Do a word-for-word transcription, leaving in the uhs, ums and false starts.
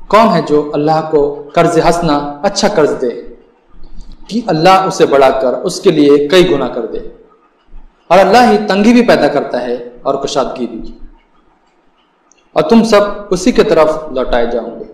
कौन है जो अल्लाह को कर्ज हंसना अच्छा कर्ज दे कि अल्लाह उसे बढ़ाकर उसके लिए कई गुना कर दे। और अल्लाह ही तंगी भी पैदा करता है और कुशादगी भी, और तुम सब उसी की तरफ लौटाए जाओगे।